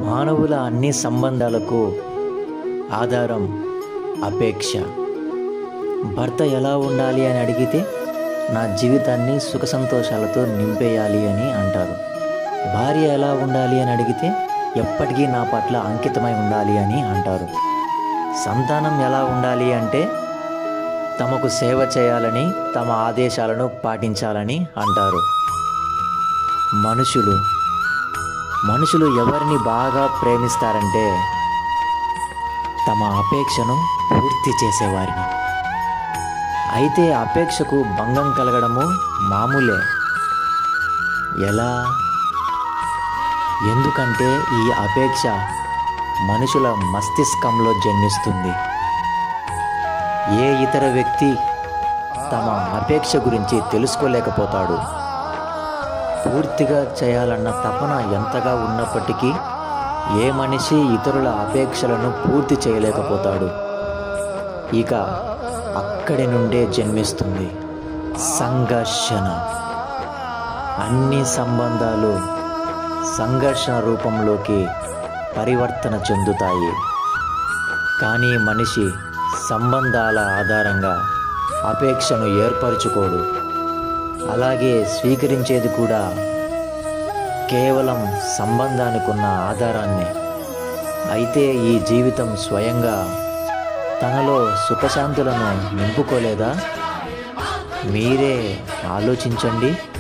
మానవుల అన్ని సంబంధాలకు ఆధారం అపేక్ష. భర్త ఎలా ఉండాలి అని అడిగితే నా జీవితాన్ని సుఖ సంతోషాలతో నింపేయాలి అని అంటారు. భార్య ఎలా ఉండాలి అని అడిగితే ఎప్పటికీ నా పట్ల అంకితమై ఉండాలి అని అంటారు. సంతానం ఎలా ఉండాలి అంటే తమకు సేవ చేయాలని, తమ ఆదేశాలను పాటించాలని అంటారు. మనుషులు ఎవరిని బాగా ప్రేమిస్తారంటే తమ అపేక్షను పూర్తి చేసేవారిని. అయితే అపేక్షకు భంగం కలగడము మామూలే. ఎలా? ఎందుకంటే ఈ అపేక్ష మనుషుల మస్తిష్కంలో జన్మిస్తుంది. ఏ ఇతర వ్యక్తి తమ అపేక్ష గురించి తెలుసుకోలేకపోతాడు. పూర్తిగా చేయాలన్న తపన ఎంతగా ఉన్నప్పటికీ ఏ మనిషి ఇతరుల అపేక్షలను పూర్తి చేయలేకపోతాడు. ఇక అక్కడి నుండే జన్మిస్తుంది సంఘర్షణ. అన్ని సంబంధాలు సంఘర్షణ రూపంలోకి పరివర్తన చెందుతాయి. కానీ మనిషి సంబంధాల ఆధారంగా అపేక్షను ఏర్పరచుకోడు. అలాగే స్వీకరించేది కూడా కేవలం సంబంధానికున్న ఆధారాన్నే. అయితే ఈ జీవితం స్వయంగా తనలో సుఖశాంతులను నింపుకోలేదా? మీరే ఆలోచించండి.